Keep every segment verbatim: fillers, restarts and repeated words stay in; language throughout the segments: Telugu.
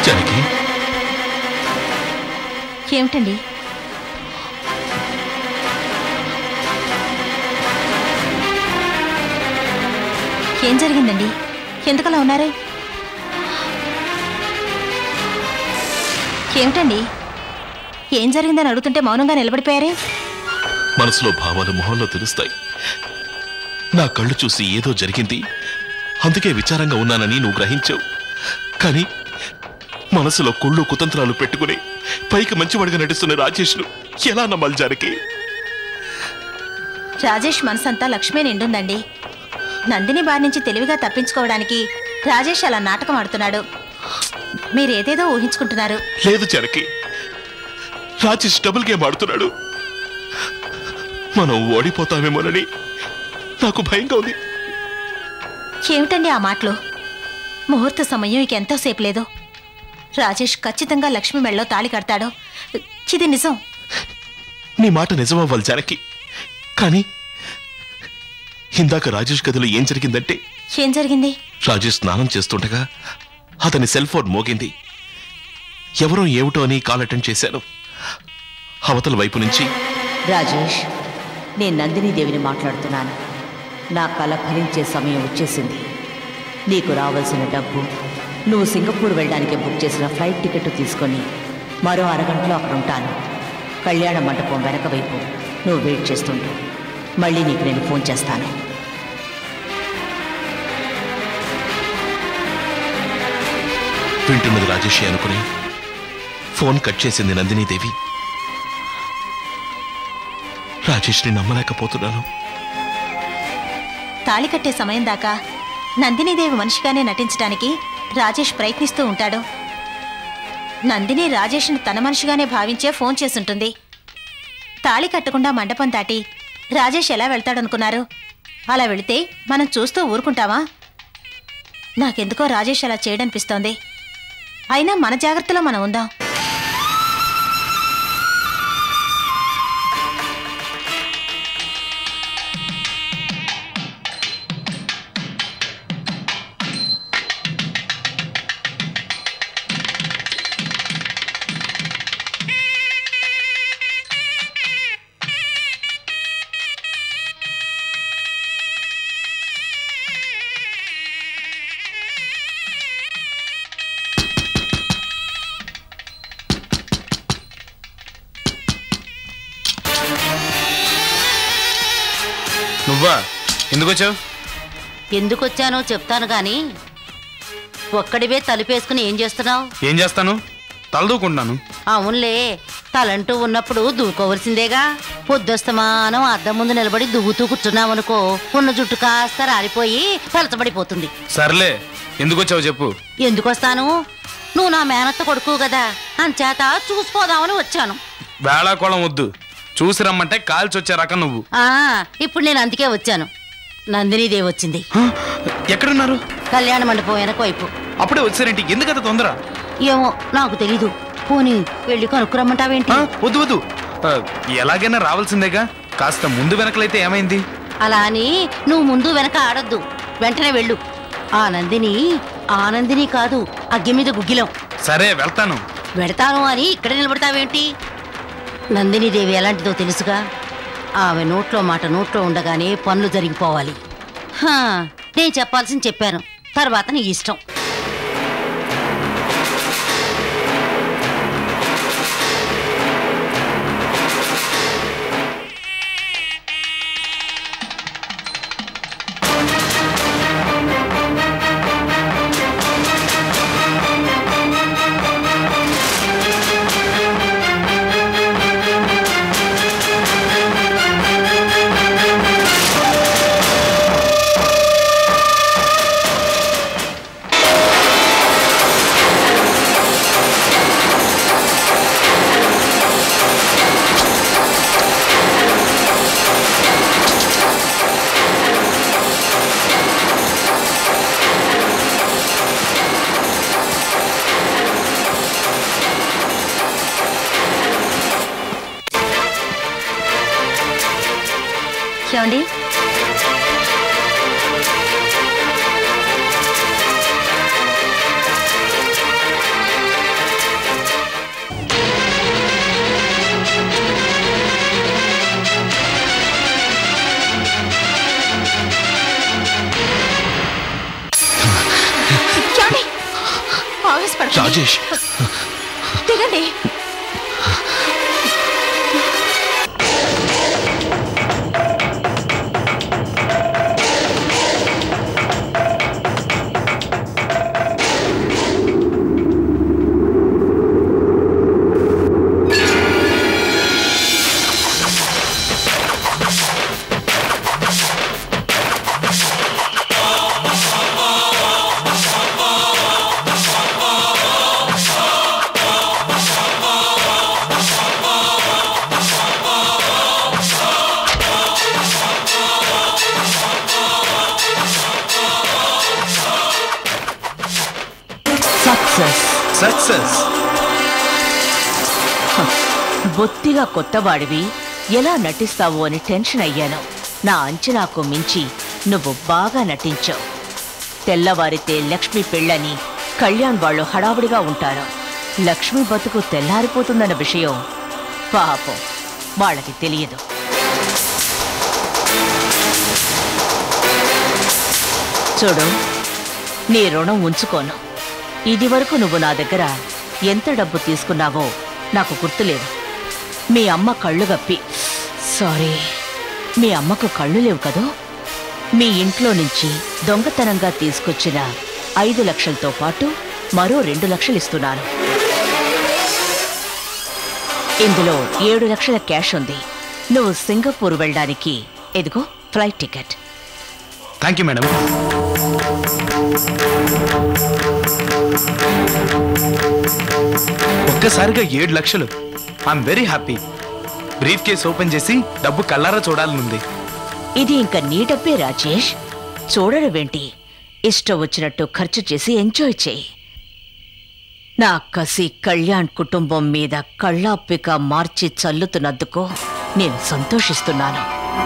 జానకి ఏమిటండి? ఏం జరిగిందండి? ఎందుకలా ఉన్నారు? ఏమిటండి? ఏం జరిగిందని అడుగుతుంటే మౌనంగా నిలబడిపోయారే? మనసులో భావాలు మొహంలో తెలుస్తాయి. నా కళ్ళు చూసి ఏదో జరిగింది, అందుకే విచారంగా ఉన్నానని నువ్వు గ్రహించావు. కానీ మనసులో కుళ్ళు కుతంత్రాలు పెట్టుకుని పైకి మంచివాడిగా నటిస్తున్న రాజేష్ను ఎలా నమ్మాలి జానకి? రాజేష్ మనసంతా లక్ష్మే నిండుందండి. నందిని బారి నుంచి తెలివిగా తప్పించుకోవడానికి రాజేష్ అలా నాటకం ఆడుతున్నాడు. మీరేదేదో ఊహించుకుంటున్నారు. లేదు జానకి, రాజేష్ డబుల్ గేమ్ ఆడుతున్నాడు. మనం ఓడిపోతామేమోనని నాకు భయంగా ఉంది. ఏమిటండి ఆ మాటలు? ముహూర్త సమయం ఇక ఎంతోసేపు లేదు. రాజేష్ ఖచ్చితంగా లక్ష్మి మెళ్ళలో తాళి కడతాడు. ఇది నిజం. నీ మాట నిజమవ్వాలి జానకి. కానీ ఇందాక రాజేష్ గదిలో ఏం జరిగిందంటే, ఏం జరిగింది? రాజేష్ స్నానం చేస్తుండగా అతని సెల్ ఫోన్ మోగింది. ఎవరో ఏమిటో అని కాల్ అటెండ్ చేశాను. అవతల వైపు నుంచి, రాజేష్, నేను నందిని దేవిని మాట్లాడుతున్నాను. నా కల ఫలించే సమయం వచ్చేసింది. నీకు రావాల్సిన డబ్బు, నువ్వు సింగపూర్ వెళ్ళడానికి బుక్ చేసిన ఫ్లైట్ టికెట్ తీసుకొని మరో అరగంటలో అక్కడ ఉంటాను. కళ్యాణ మండపం వెనక వైపు నువ్వు వెయిట్ చేస్తుంటూ మళ్ళీ నీకు నేను ఫోన్ చేస్తాను. వింటున్నది రాజేష్ అనుకుని ఫోన్ కట్ చేసింది నందినీదేవి. రాజేష్ని నమ్మలేకపోతున్నాను. తాళి కట్టే సమయం దాకా నందినీదేవి మనిషిగానే నటించడానికి రాజేష్ ప్రయత్నిస్తూ ఉంటాడు. నందిని రాజేష్ను తన మనిషిగానే భావించే ఫోన్ చేసుంటుంది. తాళి కట్టకుండా మండపం దాటి రాజేష్ ఎలా వెళ్తాడనుకున్నారు? అలా వెళితే మనం చూస్తూ ఊరుకుంటామా? నాకెందుకో రాజేష్ అలా చేయడనిపిస్తోంది. అయినా మన జాగ్రత్తలో మనం ఉందాం. నువ్వా? ఎందుకు వచ్చావు? ఎందుకు వచ్చానో చెప్తాను గాని ఒక్కడివే తలుపేసుకుని ఏం చేస్తున్నావు? ఏం చేస్తాను? తలదూకుంటున్నాను. అవునులే, తలంటూ ఉన్నప్పుడు దూకోవలసిందేగా. పొద్దుస్తమానం అద్దం ముందు నిలబడి దువ్వుతూ కూర్చున్నావనుకో, ఉన్న జుట్టు కాస్త రాలిపోయి పలచబడిపోతుంది. సర్లే, ఎందుకు వచ్చావు చెప్పు. ఎందుకొస్తాను? నువ్వు నా మేనత్త కొడుకు కదా, అంచేత చూసిపోదామని వచ్చాను. వేళాకోళం వద్దు, చూసి రమ్మంటే కాల్చి వచ్చే రకం నువ్వు. ఆ ఇప్పుడు నేను అందుకే వచ్చాను. నందినీదేవి వచ్చింది. ఎక్కడున్నారు? కళ్యాణ మండపం వెనక వైపు. అప్పుడే వచ్చారేంటి? ఎందుకంత తొందర? ఏమో నాకు తెలీదు. పోనీ వెళ్ళి కనుక్కురమ్మంటావేంటి? వద్దు వద్దు, ఎలాగైనా రావాల్సిందేగా. కాస్త ముందు వెనకలైతే ఏమైంది? అలా అని నువ్వు ముందు వెనక ఆడొద్దు, వెంటనే వెళ్ళు. ఆ నందిని ఆనందిని కాదు, అగ్గి మీద గుగ్గిలం. సరే వెళ్తాను. వెడతాను అని ఇక్కడ నిలబడతావేంటి? నందినీదేవి ఎలాంటిదో తెలుసుగా. ఆమె నోట్లో మాట నోట్లో ఉండగానే పనులు జరిగిపోవాలి. హా, నేను చెప్పాల్సింది చెప్పాను, తర్వాత నీ ఇష్టం. ఏమండి, రాజేష్ దిగండి. సక్సెస్. బొత్తిగా కొత్తవాడివి, ఎలా నటిస్తావు అని టెన్షన్ అయ్యాను. నా అంచనాకు మించి నువ్వు బాగా నటించావు. తెల్లవారితే లక్ష్మి పెళ్ళని కళ్యాణ్ వాళ్ళు హడావుడిగా ఉంటారు. లక్ష్మి బతుకు తెల్లారిపోతుందన్న విషయం పాపం వాళ్ళకి తెలియదు. చూడు, నీ రుణం ఉంచుకోను. ఇది వరకు నువ్వు నా దగ్గర ఎంత డబ్బు తీసుకున్నావో నాకు గుర్తులేదు. మీ అమ్మ కళ్ళు గప్పి సారీ మీ అమ్మకు కళ్ళు లేవు కదూ. మీ ఇంట్లో నుంచి దొంగతనంగా తీసుకొచ్చిన ఐదు లక్షలతో పాటు మరో రెండు లక్షలు ఇస్తున్నాను. ఇందులో ఏడు లక్షల క్యాష్ ఉంది. నువ్వు సింగపూర్ వెళ్ళడానికి ఎదుగో flight ticket. Thank you madam. ఒక్కసారిగా ఏడు లక్షలు. I'm very happy. Briefcase open చేసి డబ్బు కళ్ళారా చూడాలనుంది. ఇది ఇంకా నీ డబ్బే రాజేష్, చూడడమేంటి? ఇష్టం వచ్చినట్టు ఖర్చు చేసి ఎంజాయ్ చేయి. నా కసి కళ్యాణ్ కుటుంబం మీద కళ్ళాప్పిక మార్చి చల్లుతున్నందుకు నేను సంతోషిస్తున్నాను.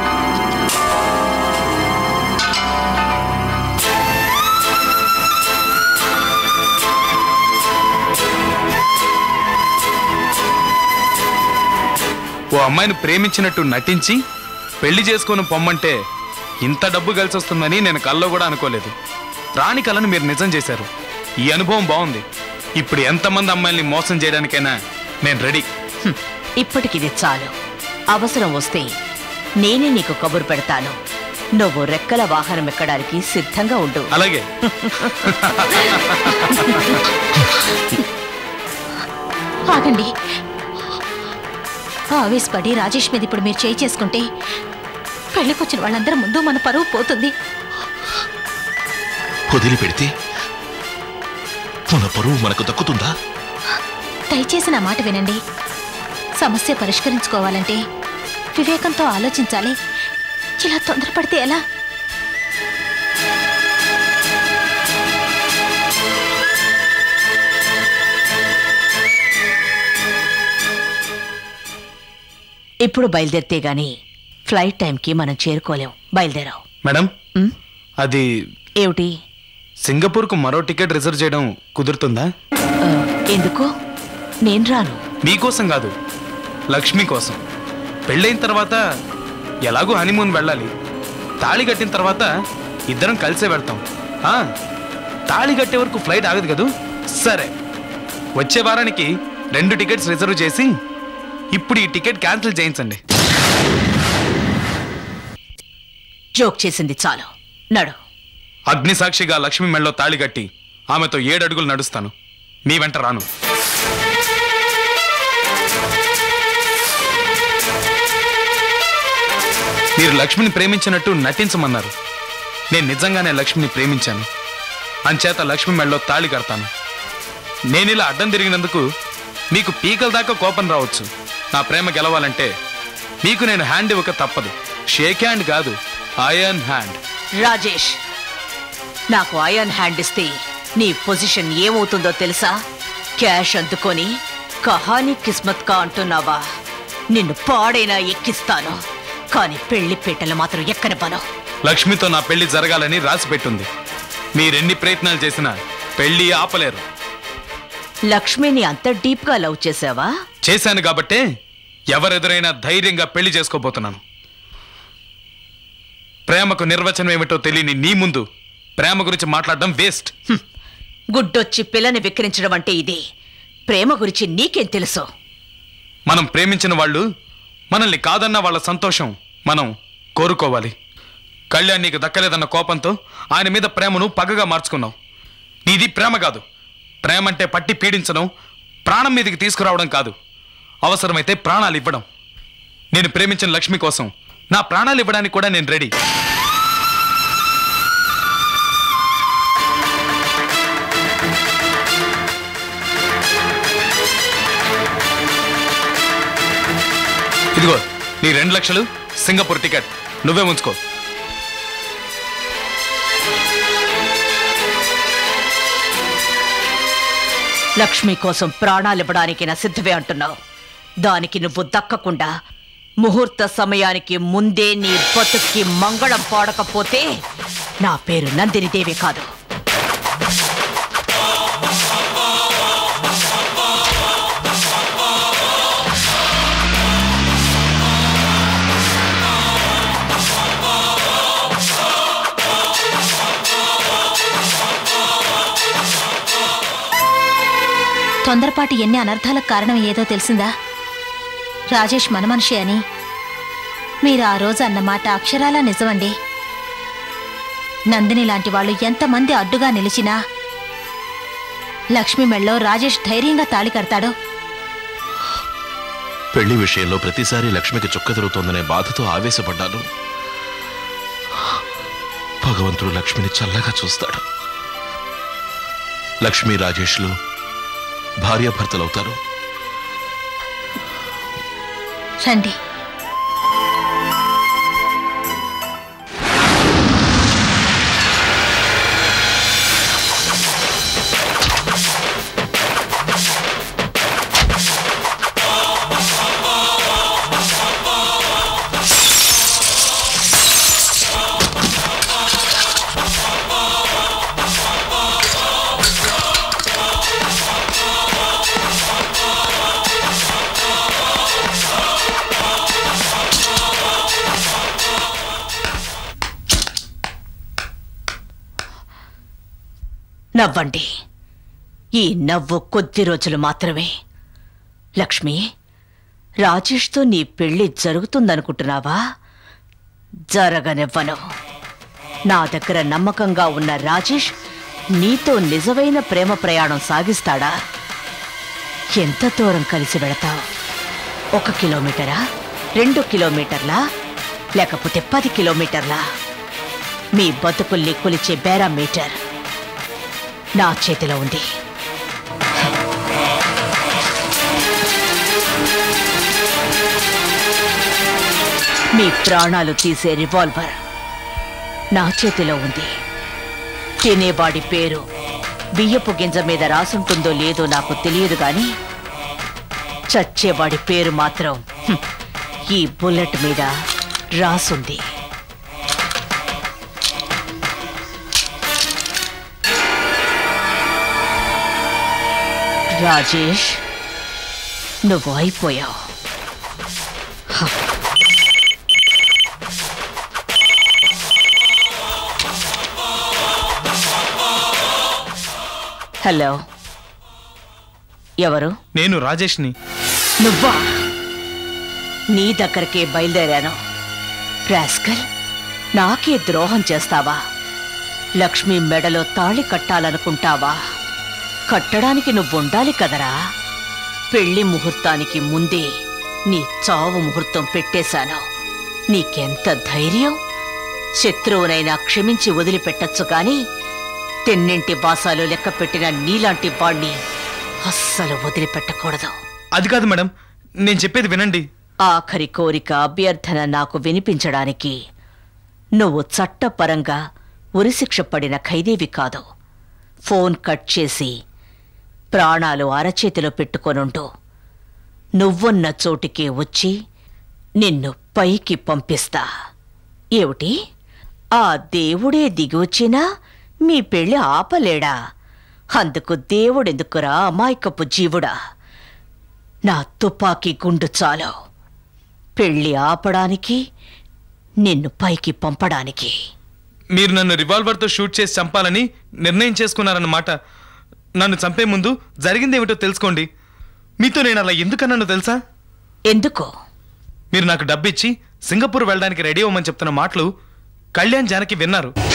ఓ అమ్మాయిని ప్రేమించినట్టు నటించి పెళ్లి చేసుకుని పొమ్మంటే ఇంత డబ్బు కలిసి వస్తుందని నేను కల్లో కూడా అనుకోలేదు. రాని కలను మీరు నిజం చేశారు. ఈ అనుభవం బాగుంది. ఇప్పుడు ఎంతమంది అమ్మాయిల్ని మోసం చేయడానికైనా నేను రెడీ. ఇప్పటికిది చాలు. అవసరం వస్తే నేనే నీకు కబురు పెడతాను. నువ్వు రెక్కల వాహనం ఎక్కడానికి సిద్ధంగా ఉండు. అలాగే. ఆగండి. ఆవేశపడి రాజేష్ మీద ఇప్పుడు మీరు చేయి చేసుకుంటే పెళ్లికొచ్చిన వాళ్ళందరి ముందు మన పరువు పోతుంది. వదిలిపెడితే మన పరువు మనకు దక్కుతుందా? దయచేసి నా మాట వినండి. సమస్య పరిష్కరించుకోవాలంటే వివేకంతో ఆలోచించాలి. ఇలా తొందరపడితే ఎలా? ఇప్పుడు బయలుదేరితే గాని ఫ్లైట్ టైంకి మనం చేరుకోలేం. బయలుదేరావు. మేడం, అది ఏమిటి? సింగపూర్కు మరో టికెట్ రిజర్వ్ చేయడం కుదురుతుందా? ఎందుకు? నేను రాను. మీకోసం కాదు, లక్ష్మి కోసం. పెళ్ళైన తర్వాత ఎలాగూ హనీమూన్ వెళ్ళాలి. తాళి కట్టిన తర్వాత ఇద్దరం కలిసే వెళ్తాం. తాళి కట్టే వరకు ఫ్లైట్ ఆగదు కదూ. సరే, వచ్చే వారానికి రెండు టికెట్స్ రిజర్వ్ చేసి ఇప్పుడు ఈ టికెట్ క్యాన్సిల్ చేయించండి. జోక్ చేసింది చాలు, నడు. అగ్నిసాక్షిగా లక్ష్మి మెళ్ళలో తాళి కట్టి ఆమెతో ఏడు అడుగులు నడుస్తాను. మీ వెంట రాను. మీరు లక్ష్మిని ప్రేమించినట్టు నటించమన్నారు. నేను నిజంగానే లక్ష్మిని ప్రేమించాను. అంచేత లక్ష్మి మెళ్ళలో తాళి కడతాను. నేనిలా అడ్డం తిరిగినందుకు మీకు పీకల దాకా కోపం రావచ్చు. నా ప్రేమ గెలవాలంటే మీకు నేను హ్యాండ్ ఇవ్వక తప్పదు. షేక్ హ్యాండ్ కాదు, ఐరన్ హ్యాండ్. రాజేష్, నాకు ఐరన్ హ్యాండ్ ఇస్తే నీ పొజిషన్ ఏమవుతుందో తెలుసా? క్యాష్ అందుకొని కహానీ కిస్మత్ కా అంటున్నావా? నిన్ను పాడైనా ఎక్కిస్తాను, కానీ పెళ్లి పీటలు మాత్రం ఎక్కనివ్వను. లక్ష్మితో నా పెళ్లి జరగాలని రాసి పెట్టుంది. మీరెన్ని ప్రయత్నాలు చేసినా పెళ్లి ఆపలేరు. లక్ష్మిని అంత డీప్ గా లవ్ చేసావా? చేశాను కాబట్టే ఎవరెదురైనా ధైర్యంగా పెళ్లి చేసుకోబోతున్నాను. ప్రేమకు నిర్వచనం ఏమిటో తెలియని నీ ముందు ప్రేమ గురించి మాట్లాడడం వేస్ట్. గుడ్డొచ్చి పిల్లని విక్రించడం అంటే ఇది. ప్రేమ గురించి నీకేం తెలుసు? మనం ప్రేమించిన వాళ్ళు మనల్ని కాదన్న వాళ్ళ సంతోషం మనం కోరుకోవాలి. కళ్యాణ్ నీకు దక్కలేదన్న కోపంతో ఆయన మీద ప్రేమను పగగా మార్చుకున్నావు. నీది ప్రేమ కాదు. ప్రేమ అంటే పట్టి పీడించడం, ప్రాణం మీదకి తీసుకురావడం కాదు. అవసరమైతే ప్రాణాలు ఇవ్వడం. నేను ప్రేమించిన లక్ష్మి కోసం నా ప్రాణాలు ఇవ్వడానికి కూడా నేను రెడీ. ఇదిగో నీ రెండు లక్షలు సింగపూర్ టికెట్ నువ్వే ఉంచుకో. లక్ష్మి కోసం ప్రాణాలివ్వడానికి నా సిద్ధమే అంటున్నావు. దానికి నువ్వు దక్కకుండా ముహూర్త సమయానికి ముందే నీ బతుక్కి మంగళం పాడకపోతే నా పేరు నందినిదేవి కాదు. తొందరపాటు ఎన్ని అనర్థాలకు కారణం ఏదో తెలిసిందా? రాజేష్ మన మనిషి అని మీరు ఆ రోజు అన్నమాట అక్షరాలా నిజమండి. నందిని లాంటి వాళ్ళు ఎంతమంది అడ్డుగా నిలిచినా లక్ష్మి మెళ్ళో రాజేష్ ధైర్యంగా తాళి కడతాడు. పెళ్లి విషయంలో ప్రతిసారి లక్ష్మికి చుక్క తిరుగుతోందనే బాధతో ఆవేశపడ్డాను. భగవంతుడు లక్ష్మిని చల్లగా చూస్తాడు. లక్ష్మి రాజేష్లు భార్యాభర్తలవుతారు. రండి. నవ్వండి. ఈ నవ్వు కొద్ది రోజులు మాత్రమే. లక్ష్మి, రాజేష్తో నీ పెళ్లి జరుగుతుందనుకుంటున్నావా? జరగనివ్వను. నా దగ్గర నమ్మకంగా ఉన్న రాజేష్ నీతో నిజమైన ప్రేమ ప్రయాణం సాగిస్తాడా? ఎంత దూరం కలిసి వెళతావు? ఒక కిలోమీటరా, రెండు కిలోమీటర్లా, లేకపోతే పది కిలోమీటర్లా? మీ బతుకుల్ని కొలిచే బేరామీటర్ నా చేతిలో ఉంది. మీ ప్రాణాలు తీసే రివాల్వర్ నా చేతిలో ఉంది. తినేవాడి పేరు బియ్యపు గింజ మీద రాసుంటుందో లేదో నాకు తెలియదు గాని చచ్చేవాడి పేరు మాత్రం ఈ బుల్లెట్ మీద రాసుంది. రాజేష్, నువ్వు అయిపోయావు. హలో, ఎవరు? నేను రాజేష్ని. నువ్వా? నీ దగ్గరకే బయలుదేరాను. రాస్కల్, నాకే ద్రోహం చేస్తావా? లక్ష్మి మెడలో తాళి కట్టాలనుకుంటావా? కట్టడానికి నువ్వుండాలి కదరా. పెళ్లి ముహూర్తానికి ముందే నీ చావు ముహూర్తం పెట్టేశాను. నీకెంత ధైర్యం? శత్రువునైనా క్షమించి వదిలిపెట్టచ్చు కాని తెన్నింటి బాసాలు లెక్క పెట్టిన నీలాంటి వాణ్ణి అస్సలు వదిలిపెట్టకూడదు. అది కాదు మేడం, నేను చెప్పేది వినండి. ఆఖరి కోరిక అభ్యర్థన నాకు వినిపించడానికి నువ్వు చట్టపరంగా ఉరిశిక్ష పడిన ఖైదీవి కాదు. ఫోన్ కట్ చేసి ప్రాణాలు అరచేతిలో పెట్టుకొనుంటూ నువ్వున్న చోటికే వచ్చి నిన్ను పైకి పంపిస్తా. ఏమిటి, ఆ దేవుడే దిగివచ్చినా మీ పెళ్లి ఆపలేడా? అందుకు దేవుడెందుకురా అమాయకపు జీవుడా? నా తుపాకీ గుండు చాలు పెళ్లి ఆపడానికి, నిన్ను పైకి పంపడానికి. మీరు నన్ను రివాల్వర్తో షూట్ చేసి చంపాలని నిర్ణయం చేసుకున్నారన్నమాట. నన్ను చంపే ముందు జరిగిందేమిటో తెలుసుకోండి. మీతో నేను అలా ఎందుకన్నానో తెలుసా? ఎందుకో? మీరు నాకు డబ్బిచ్చి సింగపూర్ వెళ్ళడానికి రెడీ అవ్వమని చెప్తున్న మాటలు కళ్యాణ్ జానకి విన్నారు.